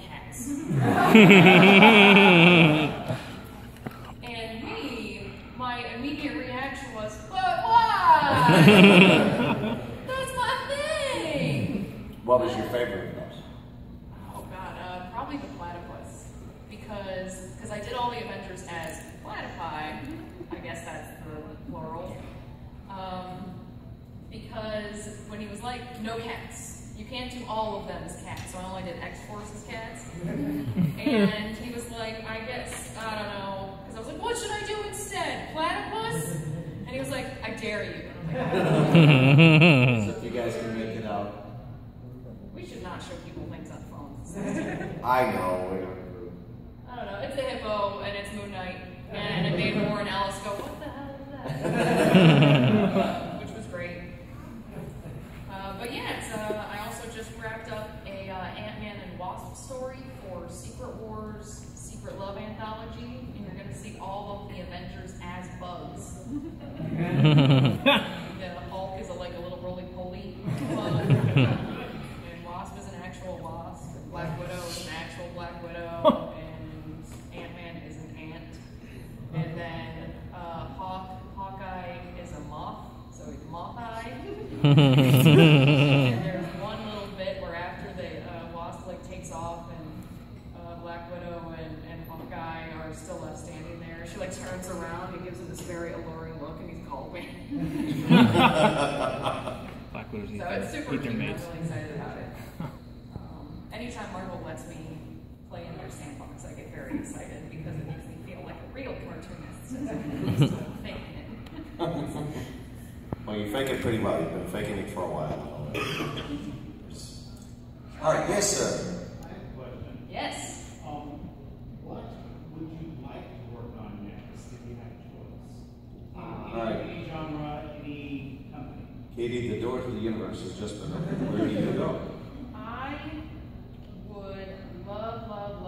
cats. And my immediate reaction was, but why? That's my thing. What was your favorite of those? Oh God, probably the platypus. Because I did all the Avengers as platypi. I guess that's the plural. Because when he was like, no cats. You can't do all of them as cats, so I only did X-Force's cats. And he was like, I guess, I don't know. Because I was like, what should I do instead? Platypus? And he was like, I dare you. And I'm like, So if you guys can make it out. we should not show people things on phones. I know. I don't know, it's a hippo, and it's Moon Knight. And it made Warren Ellis go, what the hell is that? Which was great. But yeah, I also just wrapped up a Ant-Man and Wasp story for Secret Wars, Secret Love Anthology, and you're going to see all of the Avengers as bugs. Yeah, Hulk is like a little roly-poly bug, and Wasp is an actual wasp, and Black Widow is an actual Black Widow, and Ant-Man is an ant, and then Hawkeye is a moth, so he's moth-eye. And there's one little bit where after the Wasp like takes off and Black Widow and Hawkeye are still left standing there, she like turns around and gives him this very alluring look, and he's called me. Black Widow's So it's super cute. I'm really excited about it. Anytime Marvel lets me play in their sandbox, I get very excited because it makes me feel like a real cartoonist instead of faking it. Well, you fake it pretty well. You've been faking it for a while. All right, yes, sir. I have a question. Yes. What would you like to work on next if you had a choice? All right. Any genre, any company? Katie, the door to the universe has just been opened. Where do you go? I would love.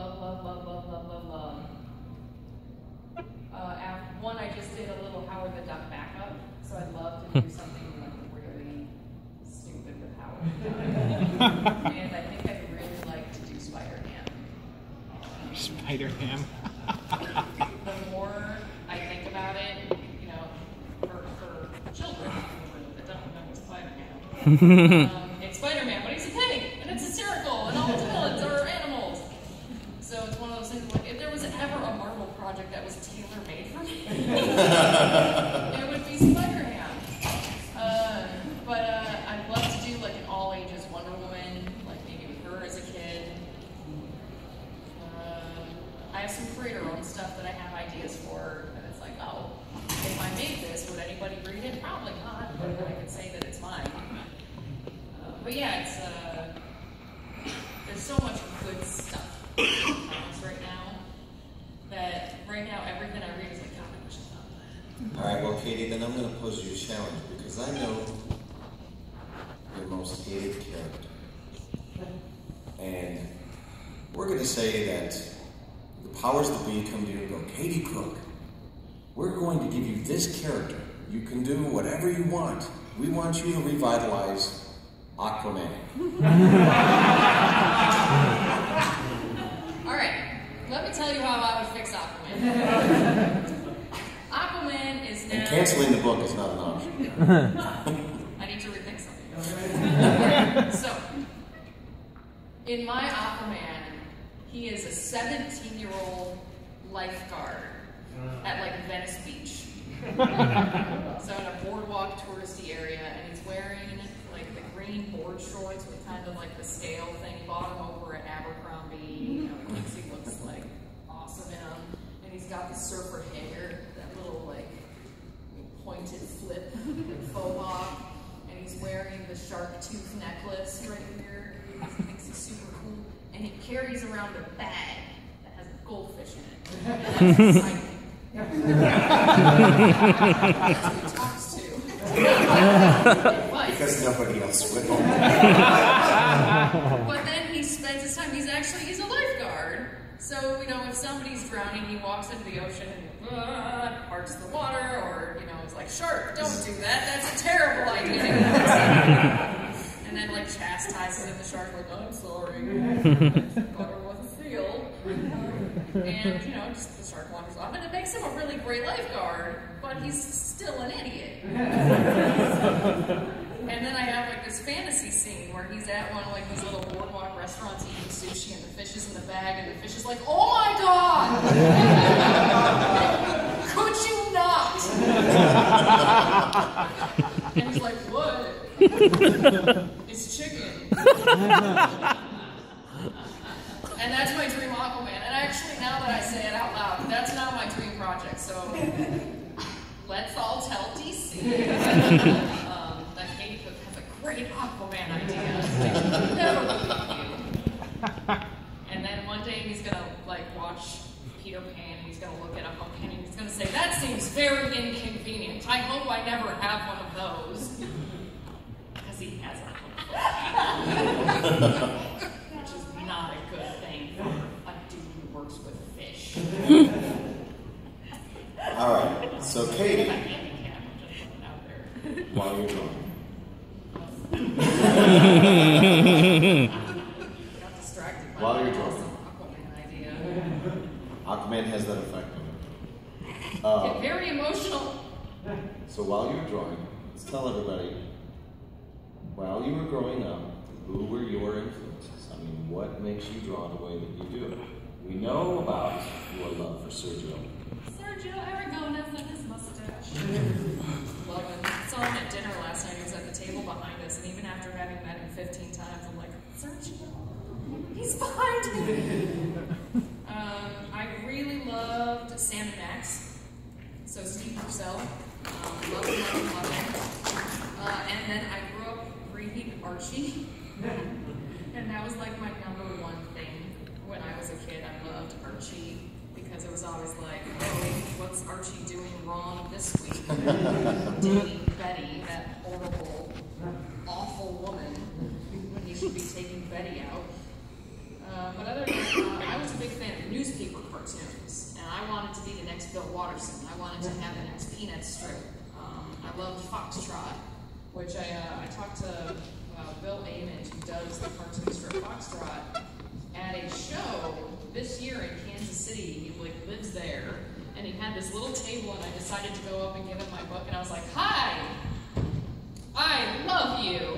One, I just did a little Howard the Duck backup, so I'd love to do something like really stupid with Howard the Duck. And I think I'd really like to do Spider-Man. Spider-Man. The more I think about it, you know, for children that don't know what Spider-Man. It's Spider-Man, but he's a pig, and it's hysterical, and all the villains are animals. So it's one of those things, like, if there was ever a Marvel project that was tailor-made for me, it would be Spider-Man. But I'd love to do like an all-ages Wonder Woman, like maybe with her as a kid. I have some creator-owned stuff that I have ideas for, and it's like, oh, if I make this, would anybody read it? Probably not, but I could say that it's mine. But yeah, it's there's so much good stuff in comics right now that right now everything I read is like, God, I wish I thought that. All right, well, Katie, then I'm going to pose you a challenge because I know your most hated character. And we're going to say that the powers that be come to you and go, Katie Cook, we're going to give you this character. You can do whatever you want. We want you to revitalize Aquaman. All right, let me tell you how I would fix Aquaman. Aquaman is now... And canceling the book is not an option. I need to rethink something. So, in my Aquaman, he is a 17-year-old lifeguard at like Venice Beach. So in a boardwalk touristy area, and he's wearing like the green board shorts with kind of like the scale thing. He bought them over at Abercrombie. You know, he looks like awesome in them. And he's got the surfer hair, that little like pointed flip faux hawk. And he's wearing the shark tooth necklace right here. He thinks he's super cool. And he carries around a bag that has a goldfish in it. And that's his sidekick. That's who he talks to. Because nobody else will. But then he spends his time, he's a lifeguard. So, you know, if somebody's drowning, he walks into the ocean and parts the water, or, you know, it's like, shark, don't do that, that's a terrible idea. And then, like, chastises the shark, like, I'm sorry. I thought it wasn't And, you know, just the shark wanders off, and it makes him a really great lifeguard, but he's still an idiot. And then I have like this fantasy scene where he's at one of like these little boardwalk restaurants eating sushi, and the fish is in the bag, and the fish is like, "Oh my God! Could you not?" And he's like, "What?" "It's chicken." And that's my dream Aquaman. And actually, now that I say it out loud, that's now my dream project. So let's all tell DC that Katie Cook has a great Aquaman idea. Never believe you. And then one day he's gonna like watch Peter Pan, and he's gonna look it up on Penny, and he's gonna say, "That seems very inconvenient. I hope I never have one of those." Because he has one. Which is not a good thing for a dude who works with fish. All right, so Katie, I'm handicapped, I'm just putting it out there. while you're drawing, Got distracted by While my you're drawing. awesome Aquaman idea. Aquaman has that effect on Get him. very emotional. So while you're drawing, let's tell everybody, while you were growing up, who were your influences? I mean, what makes you draw the way that you do? We know about your love for Sergio. Sergio Aragones and his mustache. Love him. Saw him at dinner last night. He was at the table behind us, and even after having met him 15 times, I'm like, Sergio, he's behind me. I really loved Sam and Max. So Steve Purcell. Love him. And then I grew up reading Archie. And that was like my number one thing when I was a kid. I loved Archie because it was always like, oh, what's Archie doing wrong this week? Dating Betty, that horrible, awful woman, when he should be taking Betty out. But other than that, I was a big fan of newspaper cartoons, and I wanted to be the next Bill Watterson. I wanted to have the next Peanuts strip. I loved Foxtrot, which I talked to Bill Amond, who does the cartoon strip Foxtrot, at a show this year in Kansas City. He like lives there, and he had this little table, and I decided to go up and give him my book, and I was like, "Hi, I love you.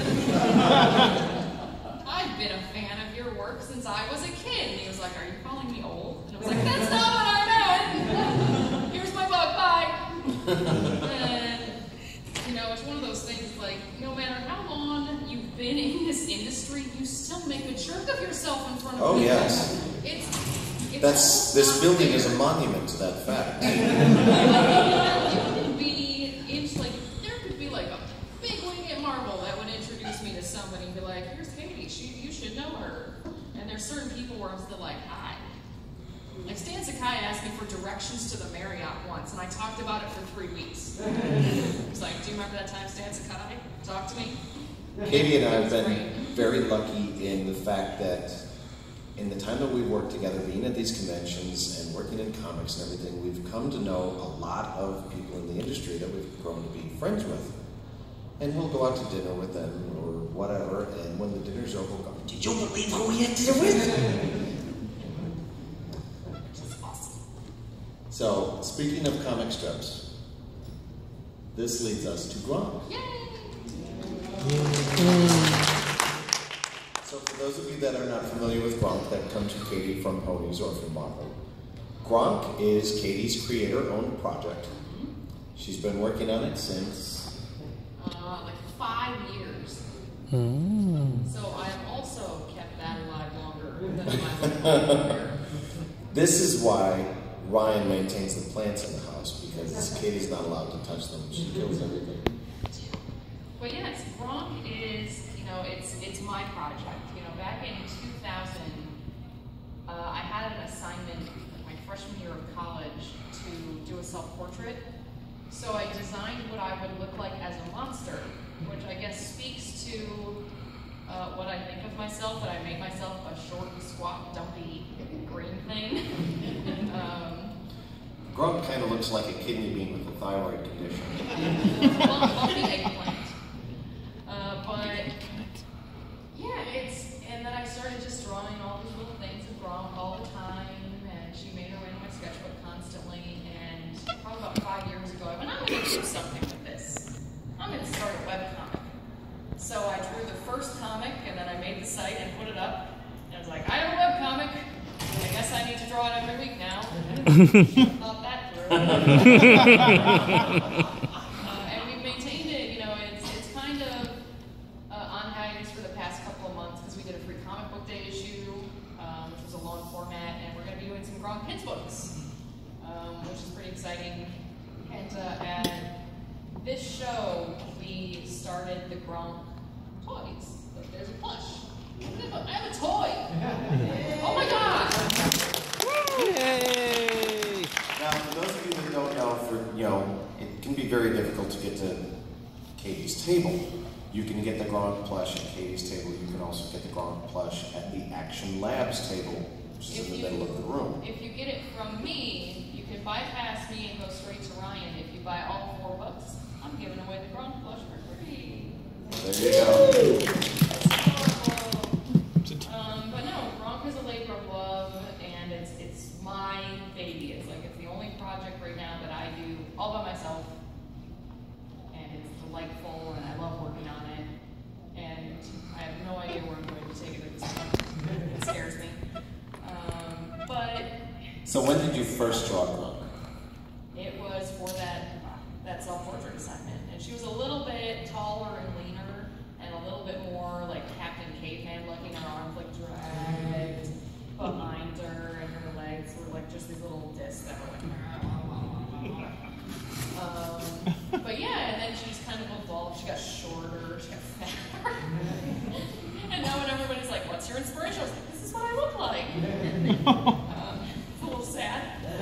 I've been a fan of your work since I was a kid." And he was like, "Are you calling me old?" And I was like, "That's not what I meant. Here's my book, bye." And, you know, it's one of those things like, no matter how long you've been in this industry, you still make a jerk of yourself in front of people. Oh, yes. It's This building is a monument to that fact. You could be there could be like a big wing at Marvel that would introduce me to somebody and be like, "Here's Katie, you should know her." And there's certain people where I'm still like, "Hi." Like Stan Sakai asked me for directions to the Marriott once, and I talked about it for 3 weeks. He was like, "Do you remember that time, Stan Sakai? Talk to me." Katie and I have That's been great. very lucky in the fact that in the time that we worked together, being at these conventions and working in comics and everything, we've come to know a lot of people in the industry that we've grown to be friends with. And we'll go out to dinner with them or whatever, and when the dinner's over, we'll go, "Did you believe who we had dinner with?" So, speaking of comic strips, this leads us to Gronk. So for those of you that are not familiar with Gronk, that come to Katie from Ponies or from Marvel, Gronk is Katie's creator-owned project. She's been working on it since... like 5 years. So I have also kept that alive longer than my career. This is why Ryan maintains the plants in the house, because Katie's not allowed to touch them. She kills everything. But yes, Gronk is, it's my project. Back in 2000, I had an assignment my freshman year of college to do a self-portrait. So I designed what I would look like as a monster, which I guess speaks to what I think of myself, that I make myself a short, squat, dumpy green thing. Gronk kind of looks like a kidney bean with a thyroid condition. Lumpy eggplant. But yeah, and then I started just drawing all these little things of Gronk all the time, and Thought that through. And we've maintained it, you know, it's kind of on hiatus for the past couple of months because we did a free comic book day issue, which was a long format, and we're going to be doing some Gronk Kids books, which is pretty exciting. And at this show, we started the Gronk toys. Look, there's a plush. I have a toy. Oh my god! Yay! Now, for those of you that don't know, it can be very difficult to get to Katie's table. You can get the Gronk plush at Katie's table. You can also get the Gronk plush at the Action Labs table, which is in the middle of the room. If you get it from me, you can bypass me and go straight to Ryan. If you buy all 4 books, I'm giving away the Gronk plush for free. There you go. But no, Gronk is a labor of love, and it's my baby. It's the only project right now that I do all by myself, and it's delightful, and I love working on it. And I have no idea where I'm going to take it at this point. It scares me. So when did you first draw Gronk? It was for that self-portrait assignment, and she was a little bit taller and leaner, and a little bit more like Captain Caveman looking. Her arms dragged behind her, and her legs were just these little discs that were but yeah, and then she just kind of evolved. She got shorter, she got fatter. And now when everybody's like, what's your inspiration? I was like, this is what I look like. It's a little sad.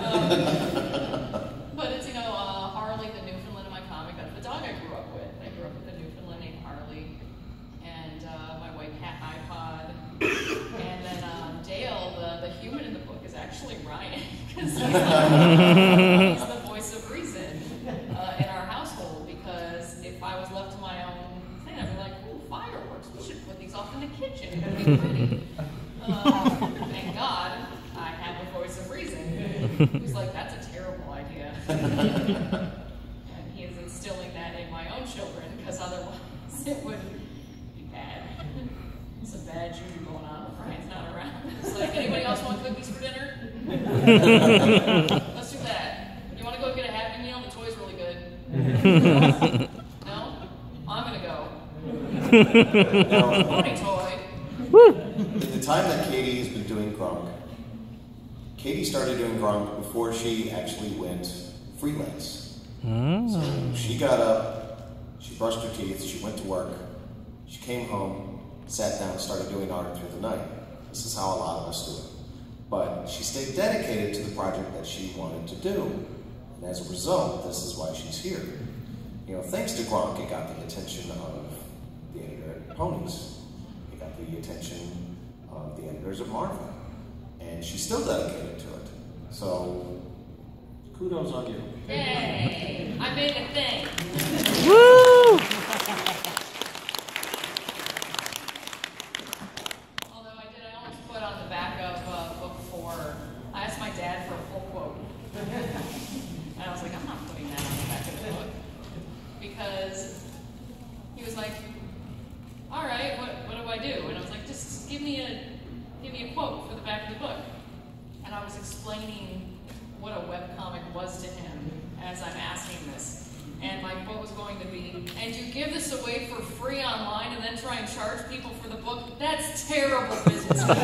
But it's, Harley, the Newfoundland in my comic. That's the dog I grew up with. I grew up with a Newfoundland named Harley. And my white cat iPod. And then Dale, the human in the book, is actually Ryan. Because he's the voice of reason in our household. Because if I was left to my own thing, I'd be like, ooh, fireworks. We should put these off in the kitchen. It'd be pretty. Thank God I have the voice of reason. He's like, that's a terrible idea. And he is instilling that in my own children, because otherwise it would be bad. Some bad juju going on when Brian's not around. It's like, anybody else want cookies for dinner? Let's do that. You want to go get a Happy Meal? The toy's really good. No? I'm going to go. Pony toy. In the time that Katie has been doing Gronk, Katie started doing Gronk before she actually went freelance. So she got up, she brushed her teeth, she went to work, she came home, sat down, and started doing art through the night. This is how a lot of us do it. But she stayed dedicated to the project that she wanted to do. And as a result, this is why she's here. Thanks to Gronk, it got the attention of the editor at Ponies. It got the attention of the editors of Marvel. And she's still dedicated to it. So, kudos on you. Yay! I made a thing. Woo! Although I almost put on the back of book 4, I asked my dad for a full quote. And I was like, I'm not putting that on the back of the book. Because he was like, all right, what do I do? And I was like, just give me a quote for the back of the book. And I was explaining what a webcomic was to him as I'm asking this. And my quote was going to be, and you give this away for free online and then try and charge people for the book? That's terrible business. I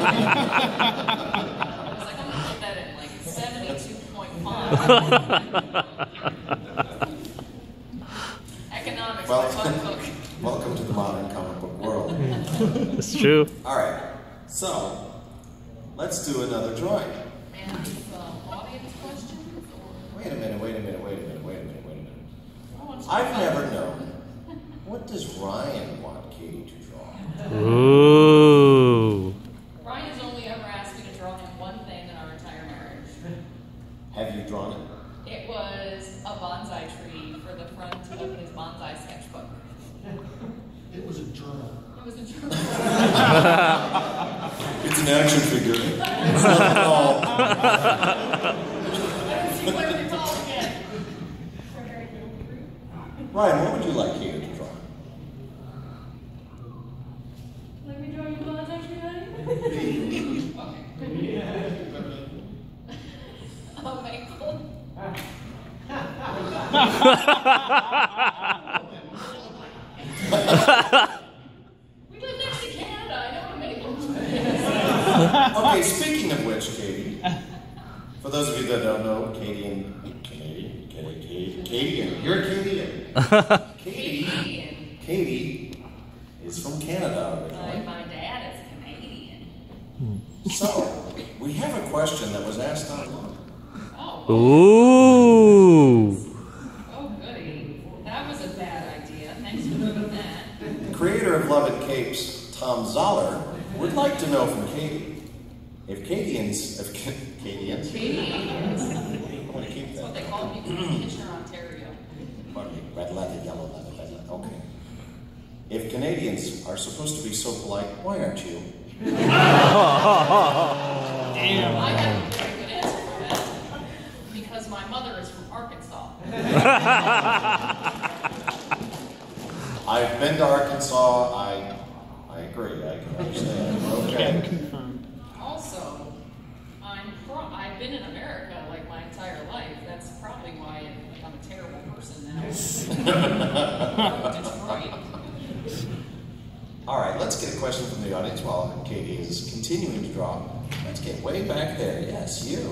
was like, I'm going to put that in 72.5. Economics by Buck Cook. Welcome to the modern comic book world. It's true. All right, so let's do another drawing. And audience questions? Wait a minute. I've never known. What does Ryan want Katie to draw? Ooh. Ryan has only ever asked me to draw him one thing in our entire marriage. Have you drawn it? It was a bonsai tree for the front of his bonsai sketchbook. It was a journal. It was a journal. It's an action figure. It's not at all. I don't see where you're tall again. Ryan, what would you like Katie to draw? Let me draw you a bonsai tree, honey? Okay. We live next to Canada. I know how to make them. Okay, speaking of which, Katie, for those of you that don't know, Canadian, you're a Canadian. Katie is from Canada originally. My dad is Canadian. So, we have a question that was asked online. Oh. Ooh. Oh, goody. That was a bad idea. Thanks for doing that. The creator of Love It Capes, Tom Zoller, would like to know from Katie if Cadians, Canadians. I want to keep That's what that. they call people in Kitchener, Ontario. Pardon me, red leather, yellow leather, red leather. Okay. If Canadians are supposed to be so polite, why aren't you? I have a very good answer for that. Because my mother is from Arkansas. I've been to Arkansas. I agree. I can understand. Okay. Also, I've been in America like my entire life. That's probably why I'm a terrible person now. Detroit. All right, let's get a question from the audience while Katie is continuing to draw. Let's get way back there. Yes, you.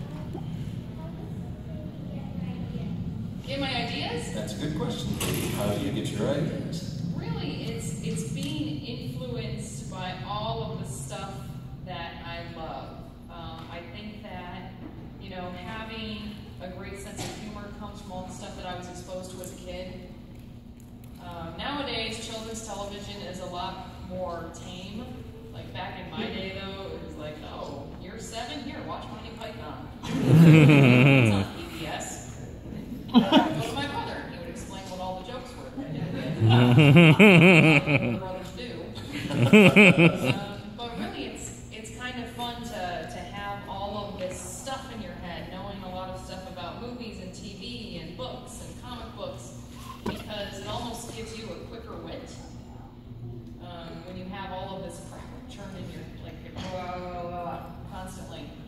Get my ideas? That's a good question, Katie. How do you get your ideas? Really, it's being influenced by all of the stuff that I love. I think that, having a great sense of humor comes from all the stuff that I was exposed to as a kid. Nowadays, children's television is a lot more tame. Like back in my day, though, it was like, oh, you're 7? Here, watch Monty Python. It's on PBS. Go to my brother, and he would explain what all the jokes were. What brothers do. But really, it's kind of fun to have all of this stuff in your head, knowing a lot of stuff about movies and TV and books and comic books, because it almost gives you a quicker wit. When you have all of this crap churned in your, like, constantly.